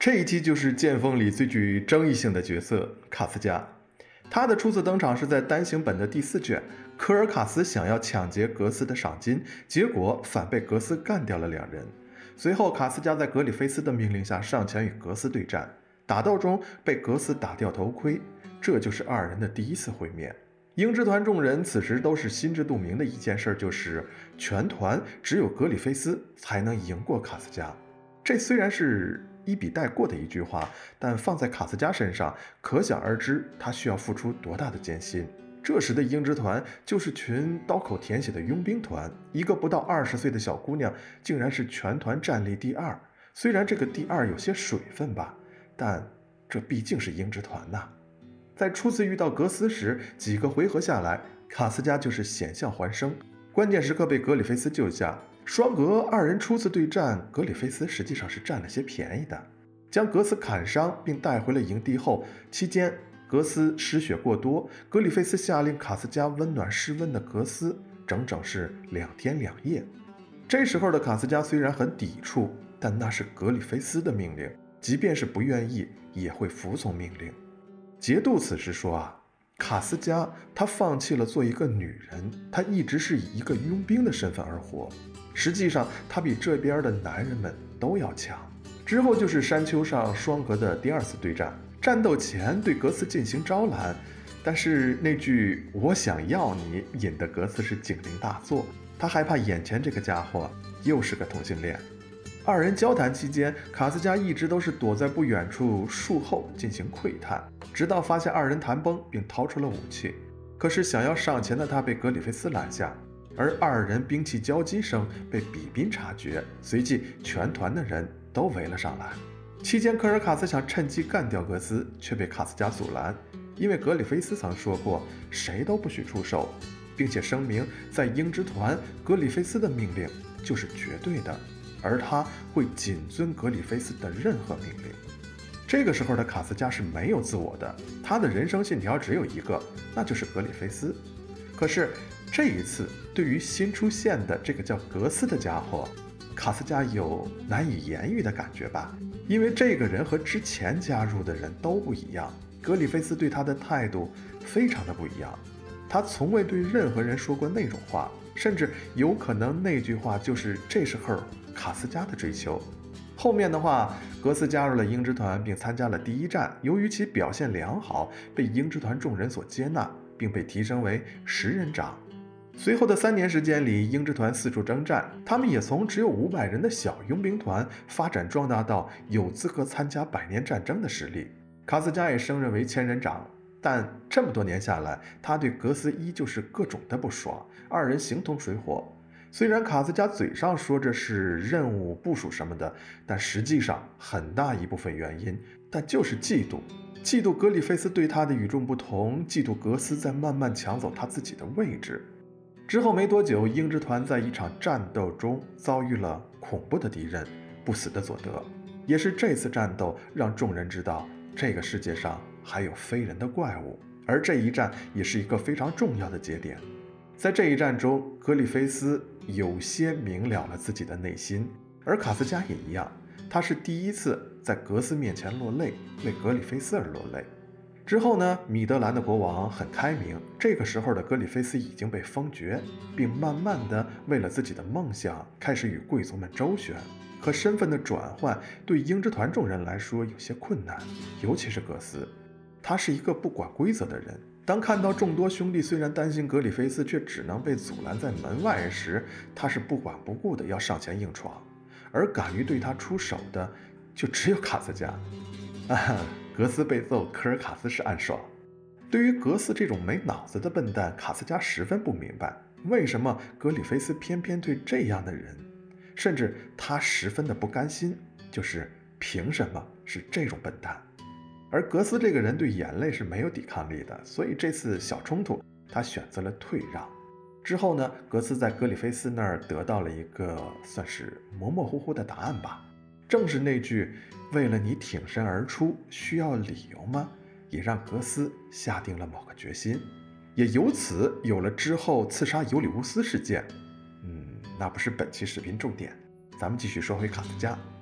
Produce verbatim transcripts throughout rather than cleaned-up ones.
这一期就是剑锋里最具争议性的角色卡斯加。他的初次登场是在单行本的第四卷，科尔卡斯想要抢劫格斯的赏金，结果反被格斯干掉了两人。随后卡斯加在格里菲斯的命令下上前与格斯对战，打斗中被格斯打掉头盔，这就是二人的第一次会面。鹰之团众人此时都是心知肚明的一件事，就是全团只有格里菲斯才能赢过卡斯加。这虽然是一笔带过的一句话，但放在卡斯加身上，可想而知他需要付出多大的艰辛。这时的鹰之团就是群刀口舔血的佣兵团，一个不到二十岁的小姑娘竟然是全团战力第二。虽然这个第二有些水分吧，但这毕竟是鹰之团呐。在初次遇到格斯时，几个回合下来，卡斯加就是险象环生，关键时刻被格里菲斯救下。双格二人初次对战，格里菲斯实际上是占了些便宜的，将格斯砍伤并带回了营地后，期间格斯失血过多，格里菲斯下令卡斯加温暖失温的格斯，整整是两天两夜。这时候的卡斯加虽然很抵触，但那是格里菲斯的命令，即便是不愿意也会服从命令。节度此时说啊，卡斯加她放弃了做一个女人，她一直是以一个佣兵的身份而活，实际上她比这边的男人们都要强。之后就是山丘上双格的第二次对战，战斗前对格斯进行招揽，但是那句我想要你引得格斯是警铃大作，他害怕眼前这个家伙又是个同性恋。二人交谈期间，卡斯加一直都是躲在不远处树后进行窥探，直到发现二人谈崩并掏出了武器。可是想要上前的他被格里菲斯拦下，而二人兵器交击声被比宾察觉，随即全团的人都围了上来。期间科尔卡斯想趁机干掉格斯，却被卡斯加阻拦，因为格里菲斯曾说过谁都不许出手，并且声明在鹰之团格里菲斯的命令就是绝对的，而他会谨遵格里菲斯的任何命令。这个时候的卡斯加是没有自我的，他的人生信条只有一个，那就是格里菲斯。可是这一次对于新出现的这个叫格斯的家伙，卡斯加有难以言喻的感觉吧，因为这个人和之前加入的人都不一样，格里菲斯对他的态度非常的不一样，他从未对任何人说过那种话，甚至有可能那句话就是这时候卡斯加的追求。后面的话，格斯加入了鹰之团并参加了第一战，由于其表现良好，被鹰之团众人所接纳，并被提升为十人长。随后的三年时间里，鹰之团四处征战，他们也从只有五百人的小佣兵团发展壮大到有资格参加百年战争的实力。卡斯加也升任为千人长，但这么多年下来，他对格斯依旧是各种的不爽，二人形同水火。虽然卡斯加嘴上说着是任务部署什么的，但实际上很大一部分原因，但就是嫉妒，嫉妒格里菲斯对他的与众不同，嫉妒格斯在慢慢抢走他自己的位置。之后没多久，鹰之团在一场战斗中遭遇了恐怖的敌人不死的佐德，也是这次战斗让众人知道这个世界上还有非人的怪物，而这一战也是一个非常重要的节点。在这一战中，格里菲斯有些明了了自己的内心，而卡斯加也一样，他是第一次在格斯面前落泪，为格里菲斯而落泪。之后呢，米德兰的国王很开明，这个时候的格里菲斯已经被封爵，并慢慢的为了自己的梦想开始与贵族们周旋。可身份的转换对鹰之团众人来说有些困难，尤其是格斯，他是一个不管规则的人。当看到众多兄弟虽然担心格里菲斯，却只能被阻拦在门外时，他是不管不顾的要上前硬闯，而敢于对他出手的就只有卡斯加。啊，格斯被揍，科尔卡斯是暗爽。对于格斯这种没脑子的笨蛋，卡斯加十分不明白，为什么格里菲斯偏偏对这样的人，甚至他十分的不甘心，就是凭什么是这种笨蛋。而格斯这个人对眼泪是没有抵抗力的，所以这次小冲突他选择了退让。之后呢，格斯在格里菲斯那儿得到了一个算是模模糊糊的答案吧，正是那句为了你挺身而出需要理由吗，也让格斯下定了某个决心，也由此有了之后刺杀尤里乌斯事件。嗯，那不是本期视频重点，咱们继续说回卡斯加。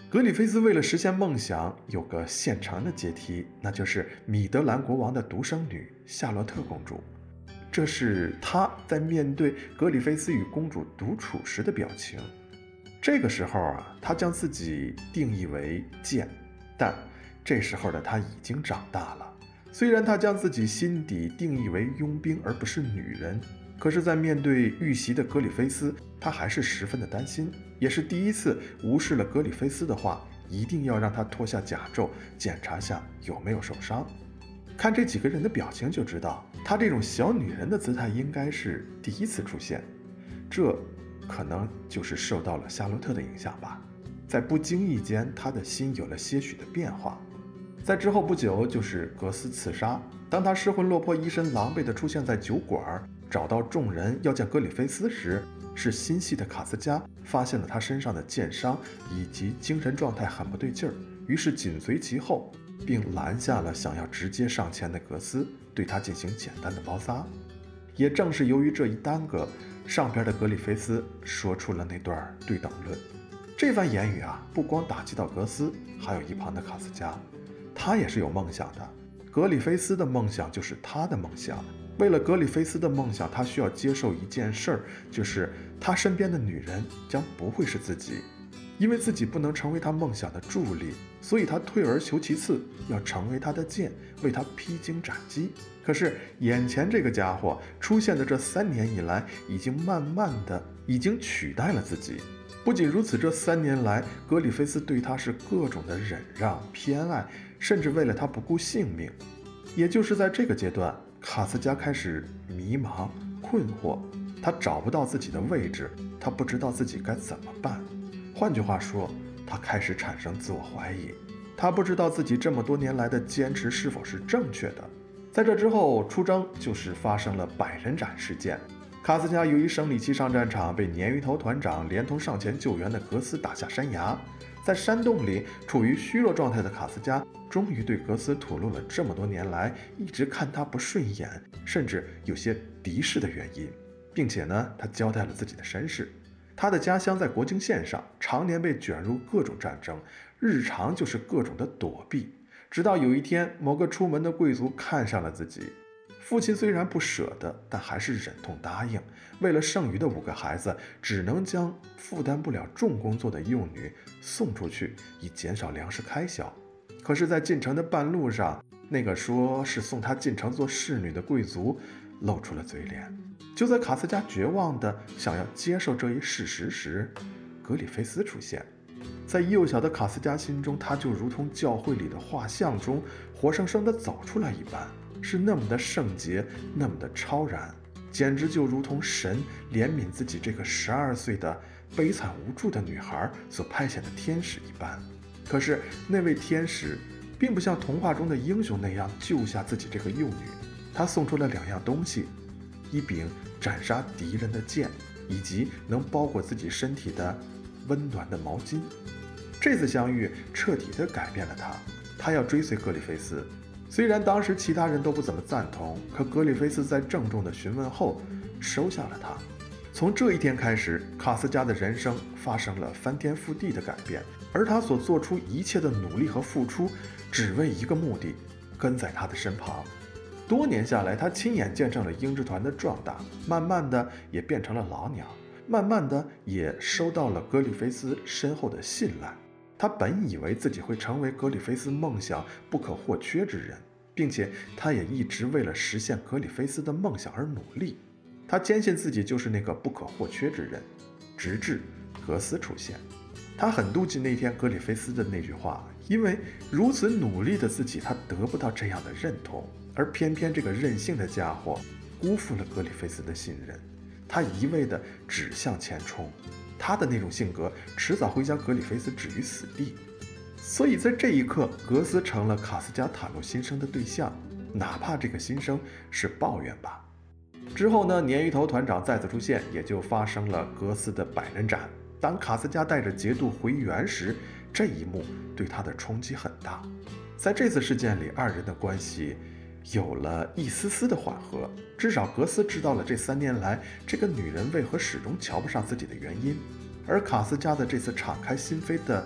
格里菲斯为了实现梦想，有个现成的阶梯，那就是米德兰国王的独生女夏洛特公主。这是他在面对格里菲斯与公主独处时的表情。这个时候啊，他将自己定义为剑，但这时候的他已经长大了。虽然他将自己心底定义为佣兵而不是女人，可是在面对遇袭的格里菲斯，他还是十分的担心，也是第一次无视了格里菲斯的话，一定要让他脱下甲胄，检查下有没有受伤。看这几个人的表情就知道，她这种小女人的姿态应该是第一次出现，这可能就是受到了夏洛特的影响吧。在不经意间，她的心有了些许的变化。在之后不久，就是格斯刺杀。当他失魂落魄、一身狼狈地出现在酒馆，找到众人要见格里菲斯时，是心细的卡斯加发现了他身上的剑伤以及精神状态很不对劲儿，于是紧随其后，并拦下了想要直接上前的格斯，对他进行简单的包扎。也正是由于这一耽搁，上边的格里菲斯说出了那段对等论。这番言语啊，不光打击到格斯，还有一旁的卡斯加。他也是有梦想的，格里菲斯的梦想就是他的梦想。为了格里菲斯的梦想，他需要接受一件事儿，就是他身边的女人将不会是自己。因为自己不能成为他梦想的助力，所以他退而求其次，要成为他的剑，为他披荆斩棘。可是眼前这个家伙出现的这三年以来，已经慢慢的已经取代了自己。不仅如此，这三年来，格里菲斯对他是各种的忍让、偏爱，甚至为了他不顾性命。也就是在这个阶段，卡斯加开始迷茫、困惑，他找不到自己的位置，他不知道自己该怎么办。换句话说，他开始产生自我怀疑，他不知道自己这么多年来的坚持是否是正确的。在这之后，出征就是发生了百人斩事件。卡斯加由于生理期上战场，被鲶鱼头团长连同上前救援的格斯打下山崖。在山洞里处于虚弱状态的卡斯加，终于对格斯吐露了这么多年来一直看他不顺眼，甚至有些敌视的原因，并且呢，他交代了自己的身世。他的家乡在国境线上，常年被卷入各种战争，日常就是各种的躲避。直到有一天，某个出门的贵族看上了自己，父亲虽然不舍得，但还是忍痛答应。为了剩余的五个孩子，只能将负担不了重工作的幼女送出去，以减少粮食开销。可是，在进城的半路上，那个说是送她进城做侍女的贵族露出了嘴脸。就在卡斯加绝望地想要接受这一事实时，格里菲斯出现。在幼小的卡斯加心中，他就如同教会里的画像中活生生地走出来一般，是那么的圣洁，那么的超然，简直就如同神怜悯自己这个十二岁的悲惨无助的女孩所派遣的天使一般。可是那位天使并不像童话中的英雄那样救下自己这个幼女，他送出了两样东西，一柄斩杀敌人的剑，以及能包裹自己身体的温暖的毛巾。这次相遇彻底地改变了他，他要追随格里菲斯。虽然当时其他人都不怎么赞同，可格里菲斯在郑重的询问后收下了他。从这一天开始，卡斯加的人生发生了翻天覆地的改变，而他所做出一切的努力和付出，只为一个目的，跟在他的身旁。多年下来，他亲眼见证了鹰之团的壮大，慢慢的也变成了老鸟，慢慢的也收到了格里菲斯深厚的信赖。他本以为自己会成为格里菲斯梦想不可或缺之人，并且他也一直为了实现格里菲斯的梦想而努力。他坚信自己就是那个不可或缺之人，直至格斯出现。他很妒忌那天格里菲斯的那句话，因为如此努力的自己，他得不到这样的认同，而偏偏这个任性的家伙辜负了格里菲斯的信任，他一味的只向前冲。他的那种性格迟早会将格里菲斯置于死地，所以在这一刻，格斯成了卡斯加袒露心声的对象，哪怕这个心声是抱怨吧。之后呢，鲶鱼头团长再次出现，也就发生了格斯的百人斩。当卡斯加带着节度回援时，这一幕对他的冲击很大。在这次事件里，二人的关系有了一丝丝的缓和，至少格斯知道了这三年来这个女人为何始终瞧不上自己的原因，而卡斯加的这次敞开心扉的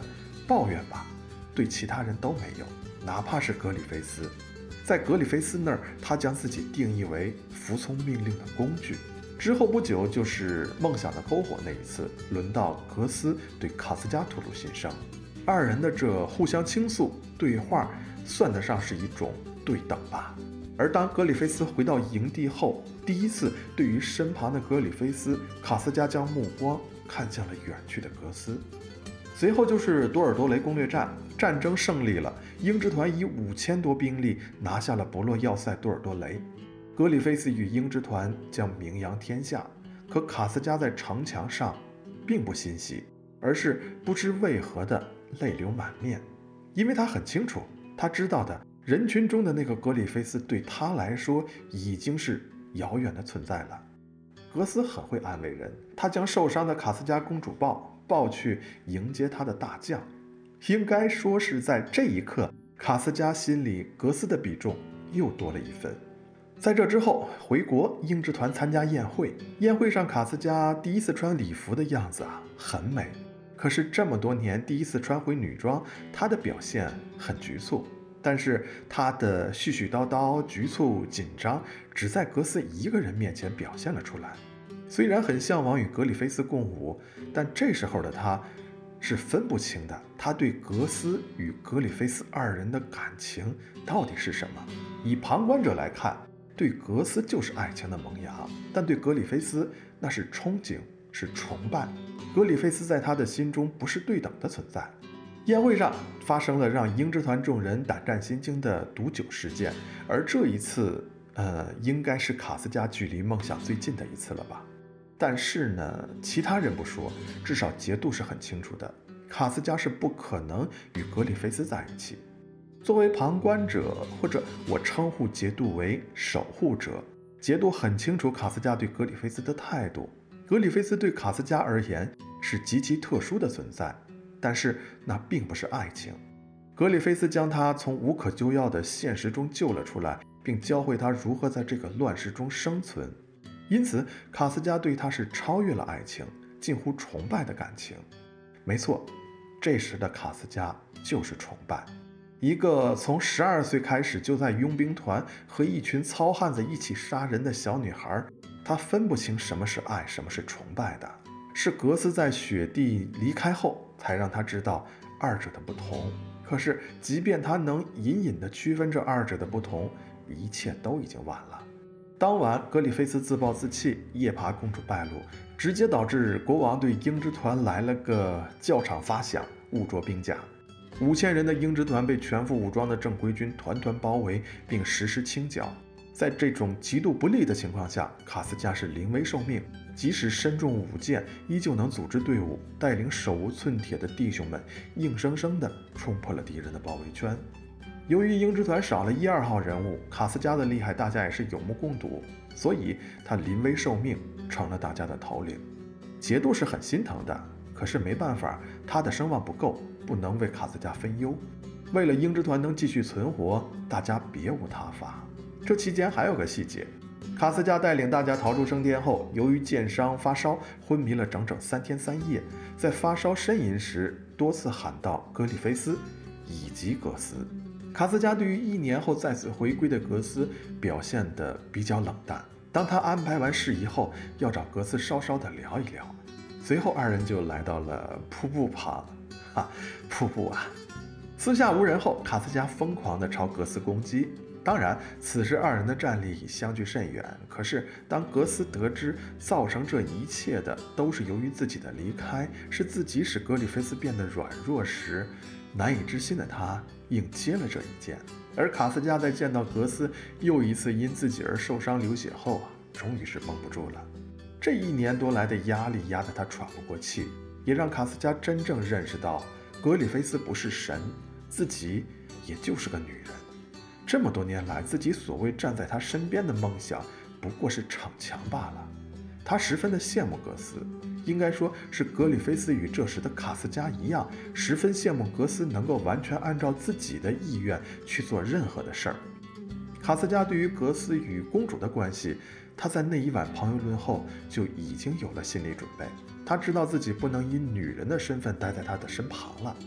抱怨吧，对其他人都没有，哪怕是格里菲斯。在格里菲斯那儿，他将自己定义为服从命令的工具。之后不久，就是梦想的篝火那一次，轮到格斯对卡斯加吐露心声。二人的这互相倾诉对话，算得上是一种对等吧。而当格里菲斯回到营地后，第一次对于身旁的格里菲斯，卡斯加将目光看向了远去的格斯。随后就是多尔多雷攻略战，战争胜利了，鹰之团以五千多兵力拿下了博洛要塞多尔多雷。格里菲斯与鹰之团将名扬天下，可卡斯加在城墙上并不欣喜，而是不知为何的泪流满面，因为他很清楚，他知道的人群中的那个格里菲斯对他来说已经是遥远的存在了。格斯很会安慰人，他将受伤的卡斯加公主抱抱去迎接他的大将。应该说是在这一刻，卡斯加心里格斯的比重又多了一分。在这之后回国，鹰之团参加宴会，宴会上卡斯加第一次穿礼服的样子啊很美，可是这么多年第一次穿回女装，她的表现很局促，但是她的絮絮叨叨、局促、紧张只在格斯一个人面前表现了出来。虽然很向往与格里菲斯共舞，但这时候的她是分不清的，她对格斯与格里菲斯二人的感情到底是什么。以旁观者来看，对格斯就是爱情的萌芽，但对格里菲斯那是憧憬，是崇拜。格里菲斯在他的心中不是对等的存在。宴会上发生了让鹰之团众人胆战心惊的毒酒事件，而这一次呃，应该是卡斯加距离梦想最近的一次了吧。但是呢，其他人不说，至少节度是很清楚的，卡斯加是不可能与格里菲斯在一起。作为旁观者，或者我称呼节度为守护者，节度很清楚卡斯加对格里菲斯的态度。格里菲斯对卡斯加而言是极其特殊的存在，但是那并不是爱情。格里菲斯将他从无可救药的现实中救了出来，并教会他如何在这个乱世中生存。因此卡斯加对他是超越了爱情，近乎崇拜的感情。没错，这时的卡斯加就是崇拜。一个从十二岁开始就在佣兵团和一群糙汉子一起杀人的小女孩，她分不清什么是爱，什么是崇拜的。是格斯在雪地离开后才让她知道二者的不同。可是即便她能隐隐地区分这二者的不同，一切都已经晚了。当晚格里菲斯自暴自弃，夜爬公主败露，直接导致国王对鹰之团来了个教场发响，误着兵甲。五千人的鹰之团被全副武装的正规军团团包围，并实施清剿。在这种极度不利的情况下，卡斯加是临危受命，即使身中五箭，依旧能组织队伍，带领手无寸铁的弟兄们，硬生生地冲破了敌人的包围圈。由于鹰之团少了一二号人物，卡斯加的厉害大家也是有目共睹，所以他临危受命，成了大家的头领。节度是很心疼的，可是没办法，他的声望不够，不能为卡斯加分忧。为了鹰之团能继续存活，大家别无他法。这期间还有个细节，卡斯加带领大家逃出圣殿后，由于箭伤发烧，昏迷了整整三天三夜。在发烧呻吟时，多次喊到格里菲斯以及格斯。卡斯加对于一年后再次回归的格斯表现得比较冷淡。当他安排完事宜后，要找格斯稍稍的聊一聊。随后二人就来到了瀑布旁，哈，瀑布啊！四下无人后，卡斯加疯狂地朝格斯攻击。当然，此时二人的战力已相距甚远。可是当格斯得知造成这一切的都是由于自己的离开，是自己使格里菲斯变得软弱时，难以置信的他应接了这一剑。而卡斯加在见到格斯又一次因自己而受伤流血后啊，终于是绷不住了。这一年多来的压力压得他喘不过气，也让卡斯加真正认识到格里菲斯不是神，自己也就是个女人。这么多年来，自己所谓站在他身边的梦想不过是逞强罢了。他十分的羡慕格斯，应该说是格里菲斯与这时的卡斯加一样，十分羡慕格斯能够完全按照自己的意愿去做任何的事儿。卡斯加对于格斯与公主的关系，他在那一晚朋友论后就已经有了心理准备。他知道自己不能以女人的身份待在他的身旁了，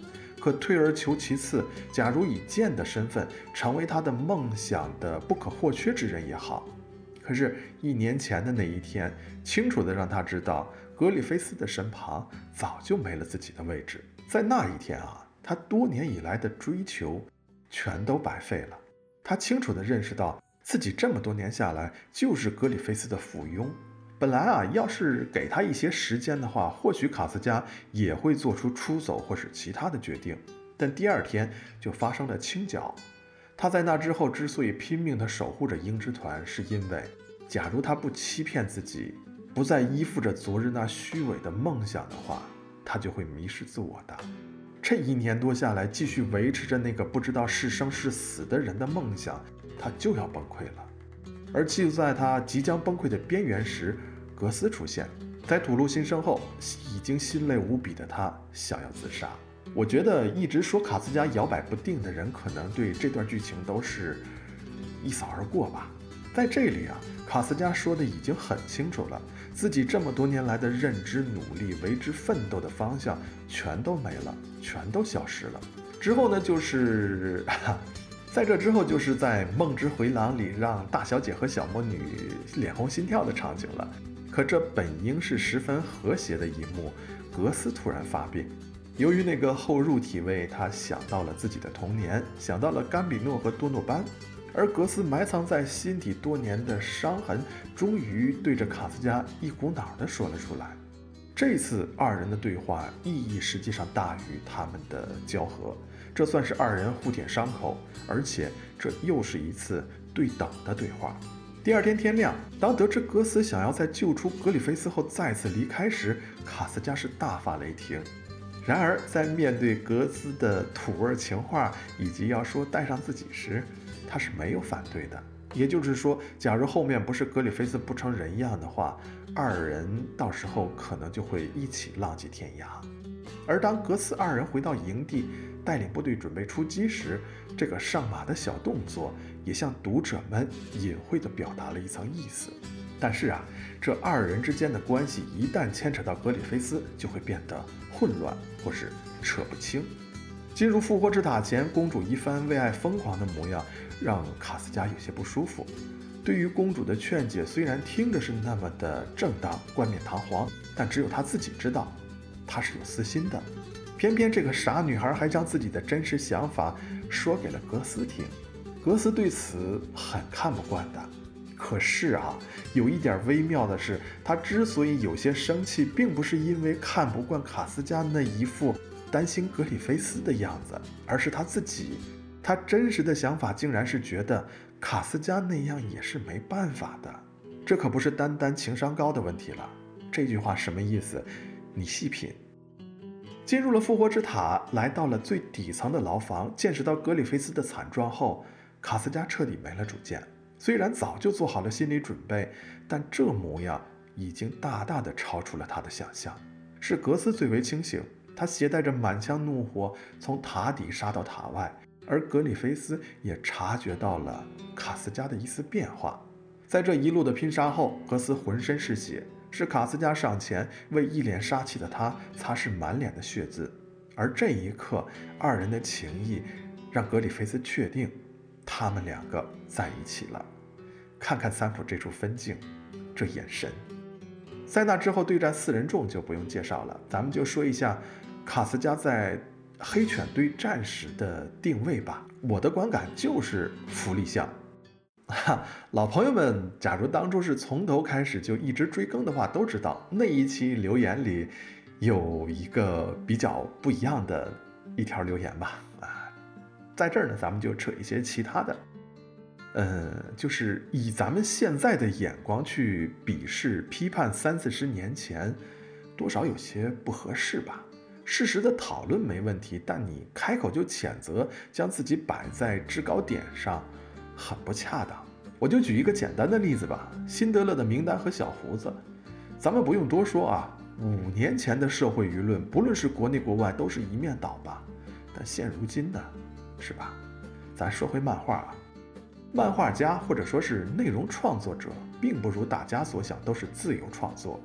可退而求其次，假如以剑的身份成为他的梦想的不可或缺之人也好。可是，一年前的那一天，清楚地让他知道，格里菲斯的身旁早就没了自己的位置。在那一天啊，他多年以来的追求全都白费了。他清楚地认识到，自己这么多年下来就是格里菲斯的附庸。本来啊，要是给他一些时间的话，或许卡斯加也会做出出走或是其他的决定。但第二天就发生了倾角。他在那之后之所以拼命地守护着鹰之团，是因为假如他不欺骗自己，不再依附着昨日那虚伪的梦想的话，他就会迷失自我的。这一年多下来，继续维持着那个不知道是生是死的人的梦想，他就要崩溃了。而就在他即将崩溃的边缘时，格斯出现。在吐露心声后，已经心累无比的他想要自杀。我觉得一直说卡斯加摇摆不定的人，可能对这段剧情都是一扫而过吧。在这里啊，卡斯加说的已经很清楚了，自己这么多年来的认知、努力、为之奋斗的方向全都没了，全都消失了。之后呢，就是在这之后，就是在梦之回廊里让大小姐和小魔女脸红心跳的场景了。可这本应是十分和谐的一幕，格斯突然发病。由于那个后入体位，他想到了自己的童年，想到了甘比诺和多诺班，而格斯埋藏在心底多年的伤痕，终于对着卡斯加一股脑地说了出来。这次二人的对话意义实际上大于他们的交合，这算是二人互舔伤口，而且这又是一次对等的对话。第二天天亮，当得知格斯想要在救出格里菲斯后再次离开时，卡斯加是大发雷霆。然而，在面对格斯的土味情话以及要说带上自己时，他是没有反对的。也就是说，假如后面不是格里菲斯不成人样的话，二人到时候可能就会一起浪迹天涯。而当格斯二人回到营地，带领部队准备出击时，这个上马的小动作也向读者们隐晦地表达了一层意思。但是啊，这二人之间的关系一旦牵扯到格里菲斯，就会变得混乱或是扯不清。进入复活之塔前，公主一番为爱疯狂的模样，让卡斯加有些不舒服。对于公主的劝解，虽然听着是那么的正当、冠冕堂皇，但只有她自己知道，她是有私心的。偏偏这个傻女孩还将自己的真实想法说给了格斯听，格斯对此很看不惯的。可是啊，有一点微妙的是，他之所以有些生气，并不是因为看不惯卡斯加那一副担心格里菲斯的样子，而是他自己。他真实的想法竟然是觉得卡斯加那样也是没办法的。这可不是单单情商高的问题了。这句话什么意思？你细品。进入了复活之塔，来到了最底层的牢房，见识到格里菲斯的惨状后，卡斯加彻底没了主见。虽然早就做好了心理准备，但这模样已经大大的超出了他的想象。是格斯最为清醒，他携带着满腔怒火从塔底杀到塔外，而格里菲斯也察觉到了卡斯加的一丝变化。在这一路的拼杀后，格斯浑身是血，是卡斯加上前为一脸杀气的他擦拭满脸的血渍。而这一刻，二人的情谊让格里菲斯确定他们两个在一起了。看看三浦这处分镜，这眼神。在那之后对战四人众就不用介绍了，咱们就说一下卡斯加在黑犬队战时的定位吧。我的观感就是福利项。哈，老朋友们，假如当初是从头开始就一直追更的话，都知道那一期留言里有一个比较不一样的一条留言吧。啊，在这儿呢，咱们就扯一些其他的。呃，就是以咱们现在的眼光去鄙视、批判三四十年前，多少有些不合适吧。事实的讨论没问题，但你开口就谴责，将自己摆在制高点上，很不恰当。我就举一个简单的例子吧，辛德勒的名单和小胡子。咱们不用多说啊，五年前的社会舆论，不论是国内国外，都是一面倒吧。但现如今呢，是吧？咱说回漫画啊。漫画家或者说是内容创作者，并不如大家所想都是自由创作。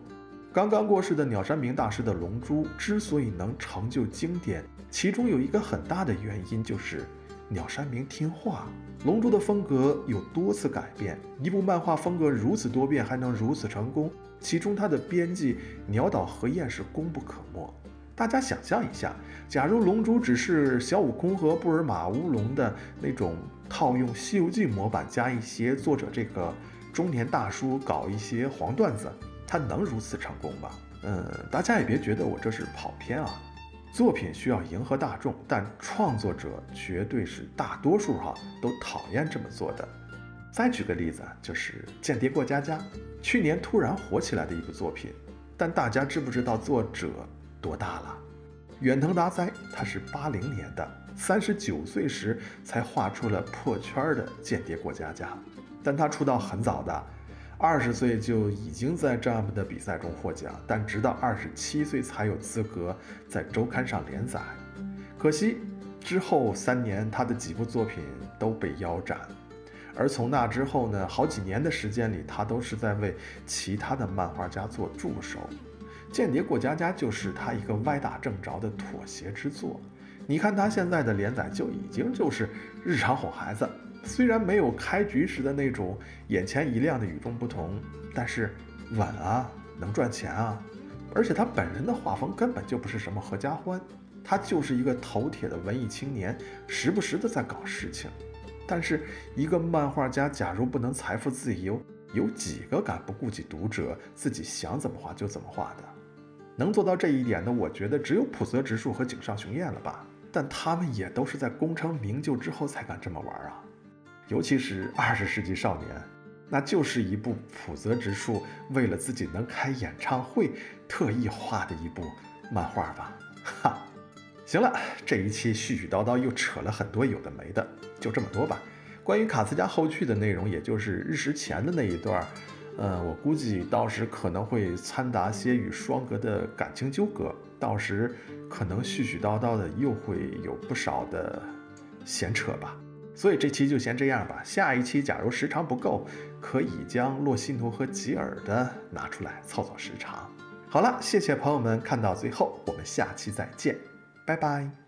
刚刚过世的鸟山明大师的《龙珠》之所以能成就经典，其中有一个很大的原因就是鸟山明听话。《龙珠》的风格有多次改变，一部漫画风格如此多变还能如此成功，其中他的编辑鸟岛和彦是功不可没。大家想象一下，假如《龙珠》只是小悟空和布尔玛乌龙的那种套用《西游记》模板，加一些作者这个中年大叔搞一些黄段子，他能如此成功吗？嗯，大家也别觉得我这是跑偏啊。作品需要迎合大众，但创作者绝对是大多数哈都讨厌这么做的。再举个例子，就是《间谍过家家》，去年突然火起来的一部作品，但大家知不知道作者多大了？远藤达哉，他是八零年的，三十九岁时才画出了破圈的《间谍过家家》，但他出道很早的。二十岁就已经在 Jump 的比赛中获奖，但直到二十七岁才有资格在周刊上连载。可惜之后三年，他的几部作品都被腰斩。而从那之后呢，好几年的时间里，他都是在为其他的漫画家做助手。《间谍过家家》就是他一个歪打正着的妥协之作。你看他现在的连载就已经就是日常哄孩子。虽然没有开局时的那种眼前一亮的与众不同，但是稳啊，能赚钱啊。而且他本人的画风根本就不是什么合家欢，他就是一个头铁的文艺青年，时不时的在搞事情。但是一个漫画家假如不能财富自由，有几个敢不顾及读者，自己想怎么画就怎么画的？能做到这一点的，我觉得只有浦泽直树和井上雄彦了吧。但他们也都是在功成名就之后才敢这么玩啊。尤其是二十世纪少年，那就是一部浦泽直树为了自己能开演唱会特意画的一部漫画吧。哈，行了，这一期絮絮叨叨又扯了很多有的没的，就这么多吧。关于卡斯加后续的内容，也就是日食前的那一段，呃，我估计到时可能会掺杂些与双格的感情纠葛，到时可能絮絮叨叨的又会有不少的闲扯吧。所以这期就先这样吧，下一期假如时长不够，可以将洛西努和吉尔的拿出来凑凑时长。好了，谢谢朋友们看到最后，我们下期再见，拜拜。